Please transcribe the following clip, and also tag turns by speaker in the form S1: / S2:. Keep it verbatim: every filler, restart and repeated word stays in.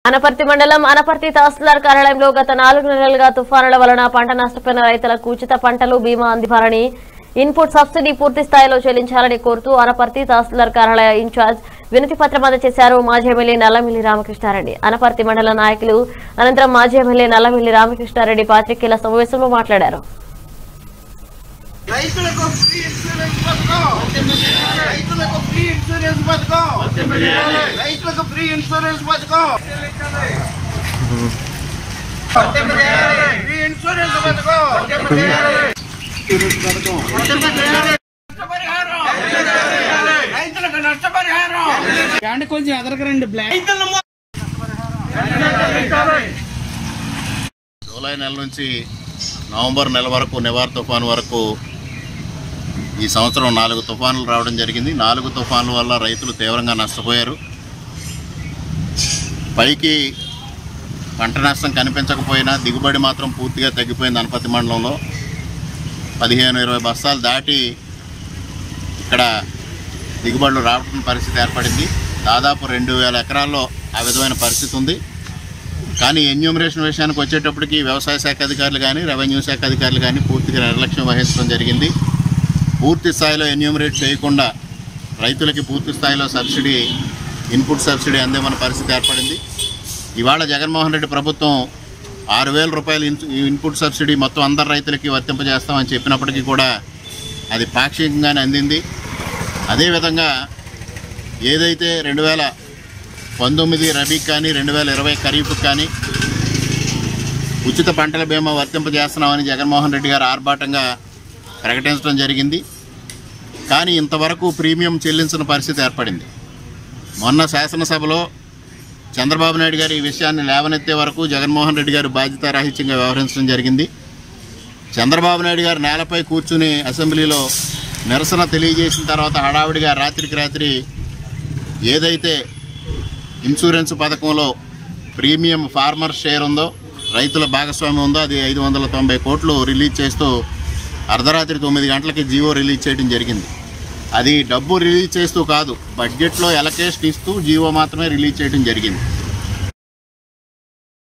S1: అనపర్తి మండలం అనపర్తి తహసీల్దార్ కార్యాలయంలో గత నాలుగు నెలలుగా తుఫానుల వలన పంట నష్టపోయిన రైతులకు ఉచిత పంటలు బీమా అందివ్వాలని ఇన్పుట్ సబ్సిడీ పూర్తి స్థాయిలో చెల్లించాలని కోరుతూ అనపర్తి తహసీల్దార్ కార్యాలయ ఇన్ఛార్జ్ వినతి పత్రం అందజేశారు మాజీ ఎమ్మెల్యే నల్లమిల్లి రామకృష్ణారెడ్డి. అనపర్తి మండల నాయకులు అనంతరం మాజీ ఎమ్మెల్యే నల్లమిల్లి రామకృష్ణారెడ్డి పాత్రికేయుల సమావేశంలో మాట్లాడారు.
S2: రైతులకు ఫ్రీ ఇన్సూరెన్స్ పథకం రైతులకు ఫ్రీ ఇన్సూరెన్స్ పథకం రైతులకు ఫ్రీ ఇన్సూరెన్స్ పథకం ఫ్రీ ఇన్సూరెన్స్ పథకం రైతులకు నష్టపరిహారం కొంచెం ఎదరకరండి బ్లాక్.
S3: జూలై నెల నుంచి నవంబర్ నెల వరకు నివార్ తుఫాను వరకు ఈ సంవత్సరం నాలుగు తుఫానులు రావడం జరిగింది. నాలుగు తుఫానుల వల్ల రైతులు తీవ్రంగా నష్టపోయారు. పైకి పంట నష్టం కనిపించకపోయినా దిగుబడి మాత్రం పూర్తిగా తగ్గిపోయింది. అనపర్తి మండలంలో పదిహేను ఇరవై బస్తాలు దాటి ఇక్కడ దిగుబడులు రావడం పరిస్థితి ఏర్పడింది. దాదాపు రెండు వేల ఎకరాల్లో ఆ విధమైన పరిస్థితి ఉంది. కానీ ఎన్యూమరేషన్ విషయానికి వచ్చేటప్పటికి వ్యవసాయ శాఖ అధికారులు కానీ రెవెన్యూ శాఖ అధికారులు కానీ పూర్తిగా నిర్లక్ష్యం వహించడం జరిగింది. పూర్తి స్థాయిలో ఎన్యూమరేట్ చేయకుండా రైతులకి పూర్తి స్థాయిలో సబ్సిడీ ఇన్పుట్ సబ్సిడీ అందేమన్న పరిస్థితి ఏర్పడింది. ఇవాళ జగన్మోహన్ రెడ్డి ప్రభుత్వం ఆరు వేల రూపాయలు ఇన్పుట్ సబ్సిడీ మొత్తం అందరు రైతులకి వర్తింపజేస్తామని చెప్పినప్పటికీ కూడా అది పాక్షికంగానే అందింది. అదేవిధంగా ఏదైతే రెండు వేల పంతొమ్మిది రబీకి కానీ రెండు వేల ఇరవై ఖరీఫ్కి కానీ ఉచిత పంటల బీమా వర్తింపజేస్తున్నామని జగన్మోహన్ రెడ్డి గారు ఆర్భాటంగా ప్రకటించడం జరిగింది. కానీ ఇంతవరకు ప్రీమియం చెల్లించిన పరిస్థితి ఏర్పడింది. మొన్న శాసనసభలో చంద్రబాబు నాయుడు గారు ఈ విషయాన్ని లేవనెత్తే వరకు జగన్మోహన్ రెడ్డి గారు బాధ్యతారాహిత్యంగా వ్యవహరించడం జరిగింది. చంద్రబాబు నాయుడు గారు నేలపై కూర్చుని అసెంబ్లీలో నిరసన తెలియజేసిన తర్వాత హడావిడిగా రాత్రికి రాత్రి ఏదైతే ఇన్సూరెన్స్ పథకంలో ప్రీమియం ఫార్మర్ షేర్ ఉందో రైతుల భాగస్వామ్యం ఉందో అది ఐదు వందల తొంభై కోట్లు రిలీజ్ చేస్తూ అర్ధరాత్రి తొమ్మిది గంటలకి జీవో రిలీజ్ చేయడం జరిగింది. అది డబ్బు రిలీజ్ చేస్తూ కాదు, బడ్జెట్లో ఎలకేషన్ ఇస్తూ జీవో మాత్రమే రిలీజ్ చేయడం జరిగింది.